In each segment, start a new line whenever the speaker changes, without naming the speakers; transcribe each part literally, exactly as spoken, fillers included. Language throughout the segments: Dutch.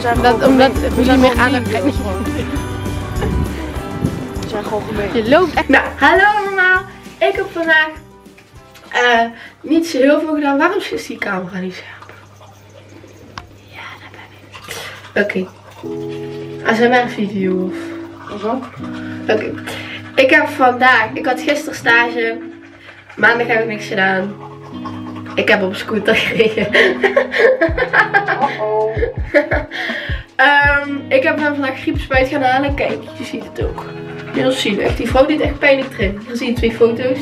zijn
Dat,
gewoon
omdat
gemeen.
we niet meer aandacht krijgen.
We zijn gewoon gemeen.
Je loopt echt. Nou, hallo allemaal. Ik heb vandaag uh, niet zo heel veel gedaan. Waarom is die camera niet scherp? Ja, daar ben ik. Oké. Okay. Als een video of...
Zo?
Oké. Okay. Ik heb vandaag, ik had gisteren stage. Maandag heb ik niks gedaan. Ik heb op een scooter gereden.
Uh oh.
um, ik heb hem vandaag griepspuit gaan halen. Kijk, je ziet het ook. Heel zielig. Die vrouw deed echt pijnlijk erin. Hier zie je twee foto's.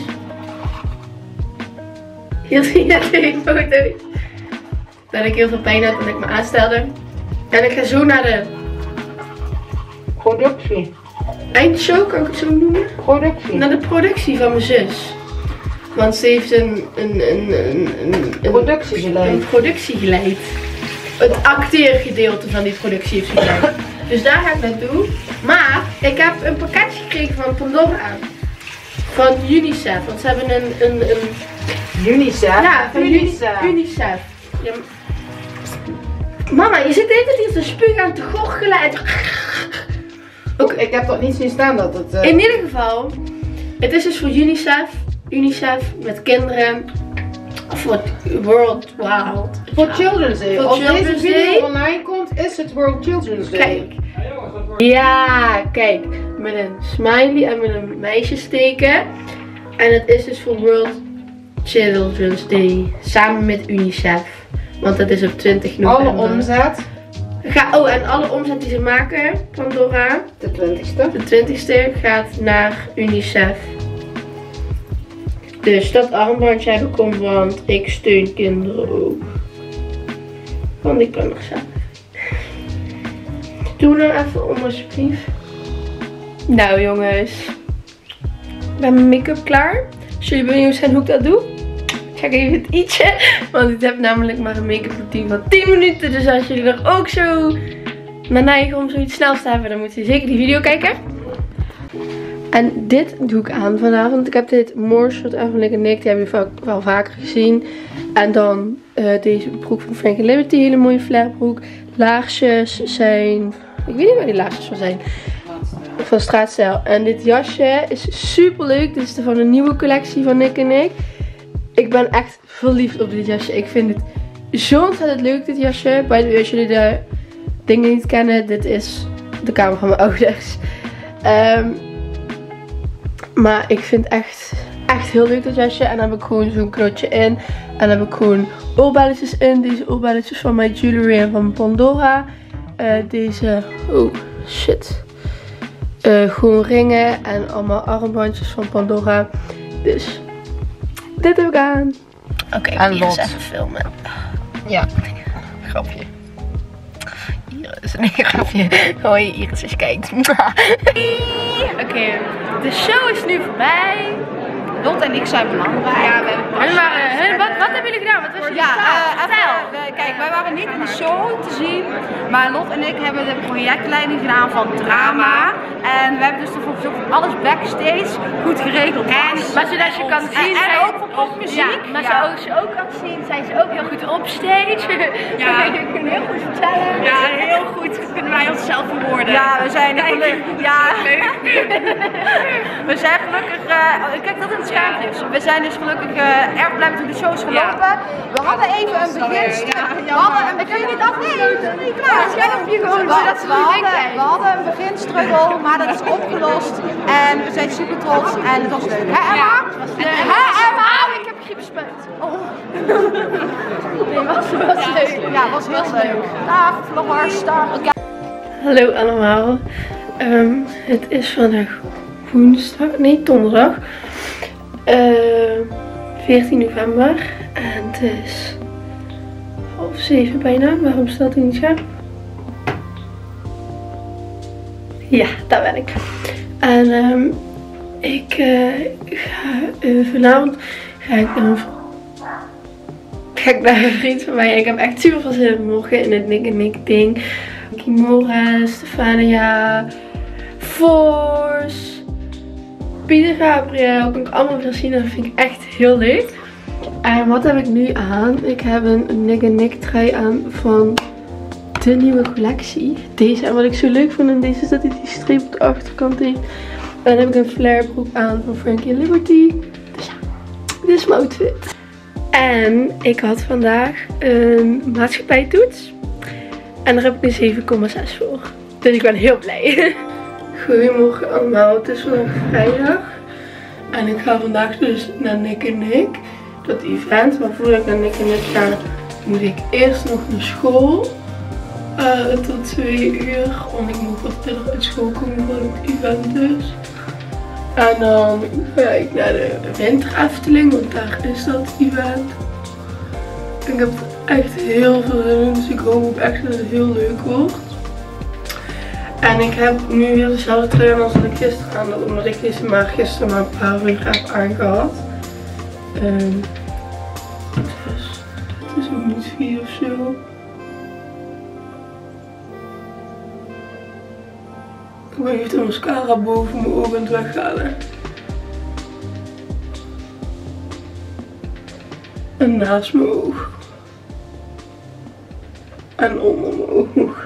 Hier zie je twee foto's. Dat ik heel veel pijn had en ik me aanstelde. En ik ga zo naar de...
Productie.
Eindshow, kan ik het zo noemen?
Productie.
Naar de productie van mijn zus. Want ze heeft een, een, een, een, een, een
productie geleid.
Een productie geleid. Het acteergedeelte van die productie heeft ze geleid. Dus daar ga ik naartoe. Maar ik heb een pakketje gekregen van Pandora. Van UNICEF. Want ze hebben een... een, een
UNICEF?
Ja, van UNICEF. UNICEF. Ja. Mama, je zit de hele tijd hier te spugen en te gorgelen en te...
Ook, ik heb toch niet zien staan dat het... Uh...
In ieder geval, het is dus voor UNICEF. UNICEF met kinderen. Voor World Wild.
Voor Children's Day.
Voor
Als
Children's
deze video
Day.
online komt, is het World Children's Day.
Kijk. Ja, kijk. Met een smiley en met een meisjesteken. En het is dus voor World Children's Day. Samen met UNICEF. Want dat is op twintig november.
Alle omzet.
Ga, oh, en alle omzet die ze maken, Pandora.
De twintigste.
De twintigste gaat naar UNICEF. Dus dat armbandje heb ik om, want ik steun kinderen ook. Want ik kan nog zelf. Doe nou even om alsjeblieft. Nou jongens. Ik ben mijn make-up klaar. Als jullie benieuwd zijn hoe ik dat doe, check even het ietsje. Want ik heb namelijk maar een make-up routine van tien minuten. Dus als jullie er ook zo naar neigen om zoiets snels te hebben, dan moet je zeker die video kijken. En dit doe ik aan vanavond. Ik heb dit More Shirt aan van Nick en Nick. Die hebben jullie wel, wel vaker gezien. En dan uh, deze broek van Frank and Liberty. Hele mooie flairbroek. Laarsjes zijn... Ik weet niet waar die laarsjes van zijn. Van Straatstijl. En dit jasje is super leuk. Dit is de van een nieuwe collectie van Nick en Nick. Ik ben echt verliefd op dit jasje. Ik vind het zo ontzettend leuk, dit jasje. By the way, als jullie de dingen niet kennen. Dit is de kamer van mijn ouders. Um, maar ik vind echt, echt heel leuk dat jasje. En dan heb ik gewoon zo'n knootje in. En dan heb ik gewoon oorbelletjes in. Deze oorbelletjes van mijn jewelry en van Pandora. Uh, deze, oh shit. Uh, gewoon ringen en allemaal armbandjes van Pandora. Dus dit heb ik aan. Oké, okay, Iris even filmen.
Ja.
Grapje. Iris, nee, grapje. Hoi, Iris, als je kijkt. Oké, okay, de show is nu voorbij.
Lot en ik zijn belangrijk.
Ja, we hebben hun waren, hun, wat, wat hebben jullie gedaan? Wat was jullie
ja, uh,
Vertel.
Uh, kijk, wij waren niet in de show te zien. Maar Lot en ik hebben de projectleiding gedaan van drama. En we hebben dus ervoor gezorgd dat alles backstage goed geregeld was.
Maar zodat je kan zien...
En, en ook voor popmuziek.
Ja, maar
ja.
zoals je ook kan zien, zijn ze ook heel goed op stage. Ja. Dat kun je heel goed vertellen.
Ja, heel goed. Kunnen wij onszelf verwoorden.
Ja, we zijn gelukkig... Ja. We zijn gelukkig... Uh, kijk, dat in het schermpje is. We zijn dus gelukkig uh, erg blij met hoe de show is gelopen. Ja. We hadden even een beginstruggle. Ja, we hadden een begin... Ik heb niet afgesloten. Nee, klaar. Het schermpje gewoon, zodat ze niet denken. We hadden een beginstruggle, maar dat is opgelost. En we zijn super trots en het was leuk. Hè, Emma?
Ja. Hè, Emma? Ik heb griepspuit. Oh. Nee, was, was ja, leuk.
Ja, was heel leuk. Dag, vloggers. Dag.
Hallo allemaal. Um, het is vandaag woensdag, nee donderdag. Uh, veertien november. En het is half zeven bijna. Waarom staat hij niet scherp? Ja, daar ben ik. En um, ik uh, ga uh, vanavond ga ik naar een, ga ik naar een vriend van mij. En ik heb echt super veel zin in morgen in het Nick en Nick ding. Kimora, Stefania, Force, Pieter Gabriel. Kan ik allemaal weer zien en dat vind ik echt heel leuk. En wat heb ik nu aan? Ik heb een Nick en Nick trui aan van de nieuwe collectie. Deze, en wat ik zo leuk vond in deze is dat hij die streep op de achterkant heeft. En dan heb ik een flare broek aan van Frankie Liberty. Dus ja, dit is mijn outfit. En ik had vandaag een maatschappijtoets. En daar heb ik een zeven komma zes voor. Dus ik ben heel blij. Goedemorgen allemaal, het is vandaag vrijdag. En ik ga vandaag dus naar Nick en Nick. Dat event, maar voordat ik naar Nick en Nick ga, moet ik eerst nog naar school. Uh, tot twee uur, want ik moet wat eerder uit school komen voor het event dus. En dan ga ik naar de Winter Efteling, want daar is dat event. Ik heb echt heel veel zin in, dus ik hoop ook echt dat het heel leuk wordt. En ik heb nu weer dezelfde trui aan als dat ik gisteren aan had, omdat ik deze maar gisteren maar een paar uur heb aangehad. Um, dus dit is ook niet vier of zo. Ik ben even de mascara boven mijn ogen aan het weghalen. En naast mijn oog. En onder mijn oog.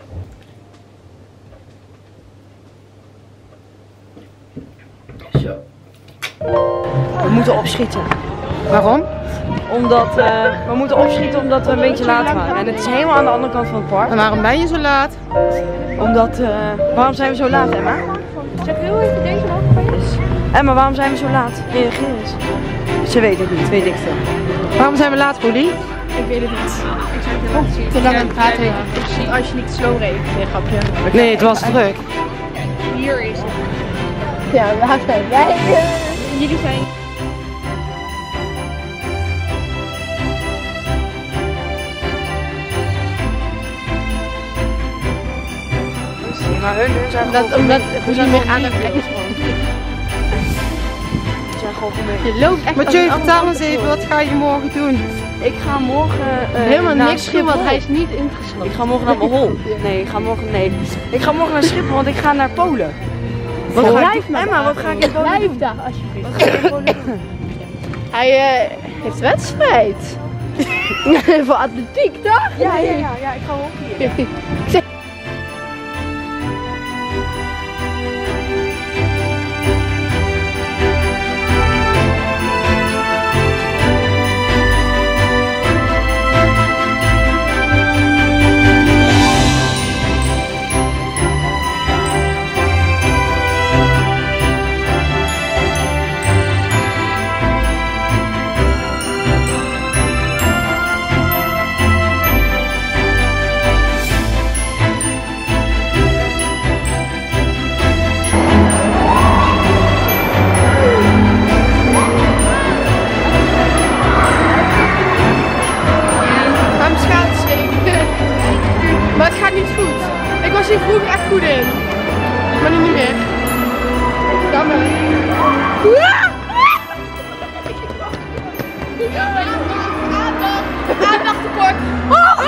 Zo.
We moeten opschieten.
Waarom?
Omdat uh, we moeten opschieten omdat we een beetje laat waren. En het is helemaal aan de andere kant van het park.
En waarom ben je zo laat?
Omdat, uh, waarom zijn we zo laat, Emma?
Zeg heel even deze nog.
Emma, waarom zijn we zo laat? Reageer eens. Ze weet het niet, weet ik veel.
Waarom zijn we laat, Rudy?
Ik weet het niet. Ik zou het helemaal zien.
Te lang aan het praten heeft.
Precies. Als je niet slow reed. Nee, grapje.
Nee, het was druk.
Hier is het.
Ja, waar zijn wij?
Jullie zijn...
Maar hun, hun zijn
Dat,
gewoon
omdat
gemeen.
we zijn meer aan het kijken.
Ze zijn gewoon gemeen.
Je loopt echt. Mathieu, vertel eens even, wat ga je morgen doen?
Ik ga morgen uh,
Helemaal
naar
niks doen, want
Schiphol.
hij is niet ingesloten.
Ik ga morgen naar Behol. Nee, ik ga morgen, nee. Ik ga morgen naar Schiphol, want ik ga naar Polen. Wat ga ik doen? Emma, wat ga ik in Polen doen?
Blijf daar alsjeblieft.
Wat ga ik in Polen doen?
Hij uh, heeft wedstrijd. Voor atletiek, toch?
Ja, ja, ja, ja, ik ga hockey. Ja.
Maar het gaat niet goed. Ik was hier vroeger echt goed in. Maar nu niet meer. Jammer. Aandacht. Aandacht tekort. Oh!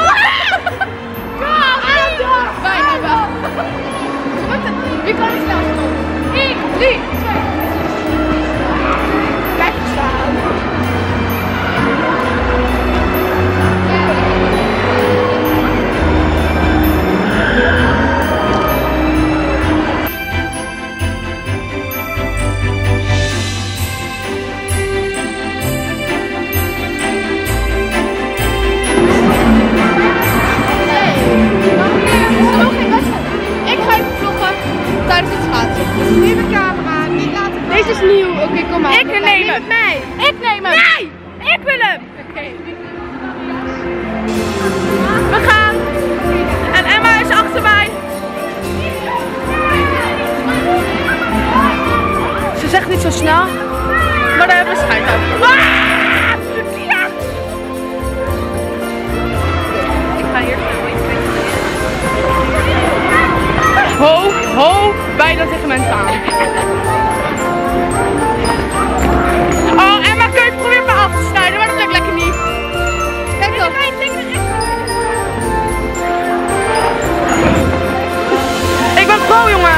Aandacht. Bijna. Wie kan het snelst doen? één, drie, twee. Blijf staan. Nieuwe camera, niet laten. Deze is nieuw. Oké, okay, kom maar.
Ik neem hem.
Nee.
Ik neem hem. Nee! Ik wil hem. Oké. Okay. We gaan. En Emma is achter mij.
Ze zegt niet zo snel.
Maar daar hebben we schijt aan. Ah! Ja! Ik ga hier. Ho, ho, bijna tegen mensen aan. Oh, Emma, kun je proberen me af te snijden, maar dat lukt lekker niet. Kijk dan. Ik ben pro, jongen.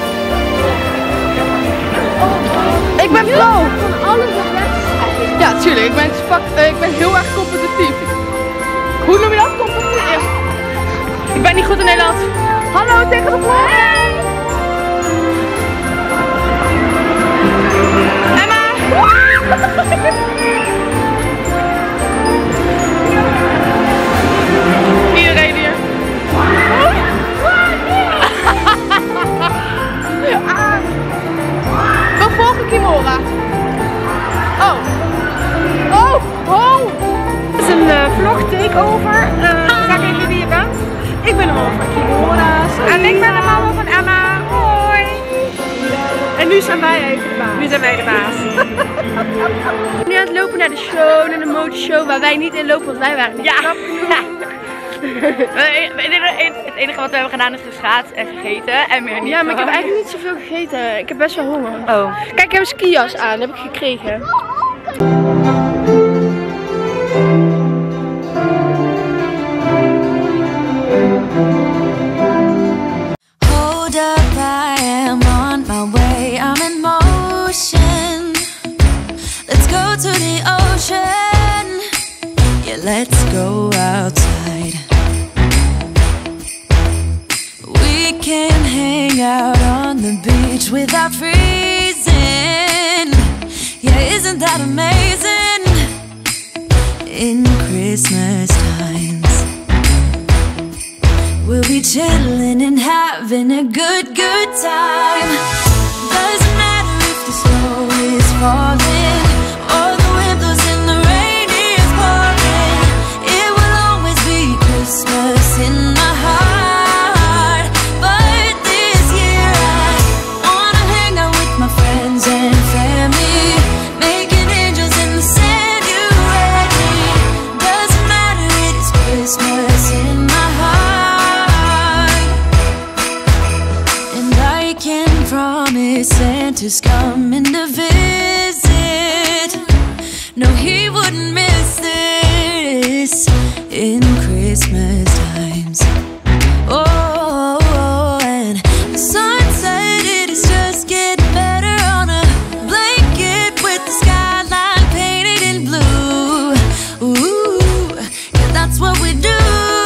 Ik ben pro. Ja, tuurlijk. Ik ben, spak, uh, ik ben heel erg competitief. Hoe noem je dat? Competitief?
Ik ben niet goed in Nederlands. Hallo tegen de vlog. Emma. Iedereen hier. We volgen Kimora. Oh. Oh. Oh.
Het is een uh, vlog takeover. Uh, zeg even wie je bent. Ik ben de mama van Kimora.
En ik ben de mama van Emma. Hoi.
En nu zijn wij even de baas.
Nu zijn wij de baas.
We zijn nu aan het lopen naar de show, naar de modeshow, waar wij niet in lopen, want wij waren niet.
Ja. Het enige wat we hebben gedaan is geschaatst en gegeten en meer niet.
Ja, maar ik heb eigenlijk niet zoveel gegeten. Ik heb best wel honger.
Oh.
Kijk, ik heb een skijas aan, heb ik gekregen.
Hold up, I am on my way, I'm in motion. Let's go to the ocean. Yeah, let's go outside. We can hang out on the beach without freezing. Yeah, isn't that amazing? In Christmas times, we'll be chilling and having a good, good time. Doesn't matter if the snow is falling or the wind blows and the rain is pouring. It will always be Christmas in my heart. But this year I wanna hang out with my friends and family, making angels in the sand. You ready? Doesn't matter, it is Christmas in my heart. And I can promise Santa's coming to visit. No, he wouldn't miss this in Christmas times. Oh, and the sun said it is just getting better on a blanket with the skyline painted in blue. Ooh, yeah, that's what we do.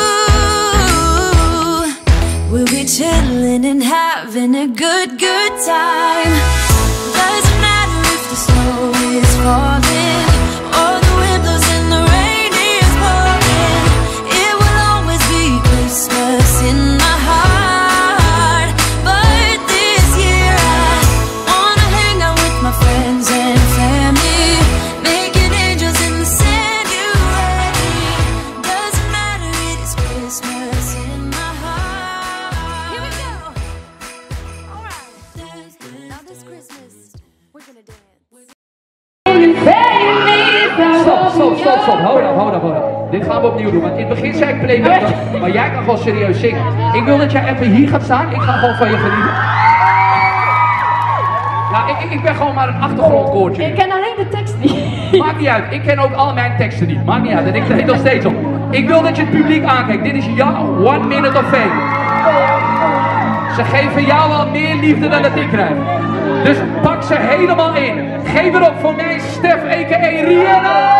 We'll be chilling and having a good, good time. Doesn't matter if the snow is falling or the wind blows and the rain is pouring. It will always be Christmas in my heart. But this year I wanna hang out with my friends and family, making angels in the sand. You ready? Doesn't matter, it is Christmas in my heart. Here we go. All right. Now this Christmas, we're gonna dance.
Stop, stop, stop, stop. Hold up, hold up, hold up. Dit gaan we opnieuw doen, want in het begin zei ik playback, maar jij kan gewoon serieus zingen. Ik wil dat jij even hier gaat staan, ik ga gewoon van je genieten. Nou, ik, ik, ik ben gewoon maar een achtergrondkoortje.
Ik ken alleen de tekst niet.
Maakt niet uit, ik ken ook al mijn teksten niet. Maakt niet uit, en ik treed nog steeds op. Ik wil dat je het publiek aankijkt. Dit is jouw one minute of fame. Ze geven jou al meer liefde dan dat ik krijg. Dus pak ze helemaal in. Geef erop voor mij, Stef, a k a. Rihanna!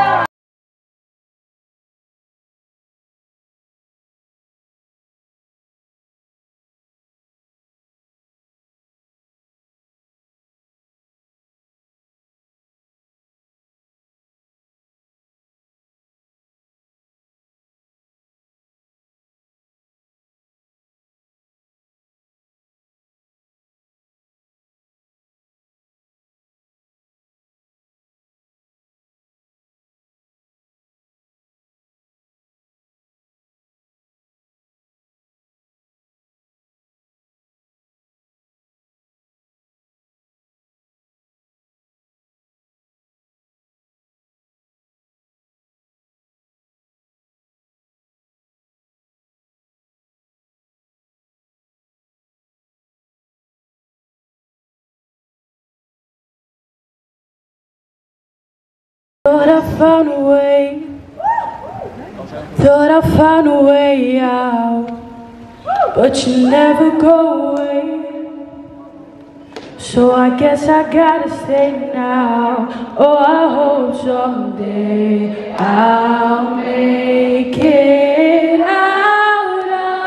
Thought I found a way. Thought I found a way out, but you never go away. So I guess I gotta stay now. Oh, I hope someday I'll make it out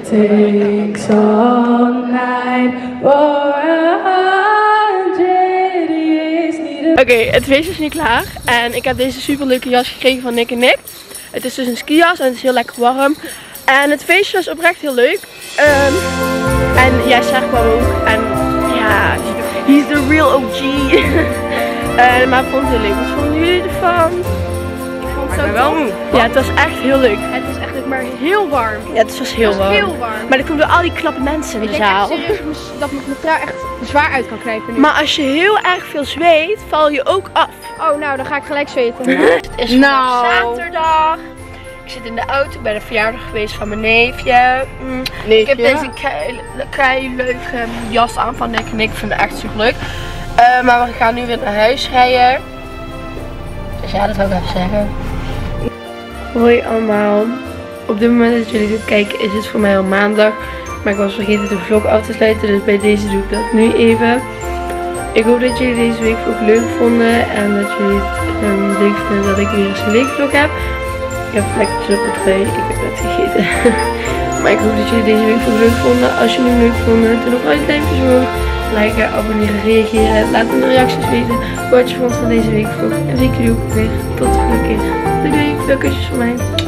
takes all night for a hundred years. Oké, okay, het feest is nu klaar. En ik heb deze super leuke jas gekregen van Nick en Nick. Het is dus een skijas en het is heel lekker warm. En het feestje was oprecht heel leuk. Um, en jij zegt wel ook. En ja, he's the real O G. uh, maar ik vond het heel leuk. Wat vonden jullie ervan?
Ik vond het zo wel moe.
Ja, het was echt heel leuk.
Het was echt maar heel warm.
Ja, het was heel
het was
warm.
heel warm.
Maar er komen door al die klappe mensen in de
ik
zaal.
denk echt serieus dat mijn trui echt zwaar uit kan knijpen nu.
Maar als je heel erg veel zweet, val je ook af.
Oh, nou, dan ga ik gelijk zweten.
Het is
nou.
zaterdag. Ik zit in de auto, ik ben de verjaardag geweest van mijn neefje. Mm.
neefje.
Ik heb deze kei leuke jas aan van Nick en ik vind het echt super leuk. Uh, maar we gaan nu weer naar huis rijden. Dus ja, dat wil ik even zeggen. Hoi allemaal. Op dit moment dat jullie dit kijken is het voor mij al maandag. Maar ik was vergeten de vlog af te sluiten, dus bij deze doe ik dat nu even. Ik hoop dat jullie deze weekvlog leuk vonden en dat jullie het um, leuk vinden dat ik weer eens een weekvlog heb. Ik heb vlekjes op het trui, ik heb het gegeten. Maar ik hoop dat jullie deze weekvlog leuk vonden. Als jullie hem leuk vonden, doe nog een duimpje omhoog. Liken, abonneren, reageren. Laat me in de reacties weten wat je vond van deze weekvlog. En zie ik jullie ook weer tot de volgende keer. Doei doei, veel kusjes van mij.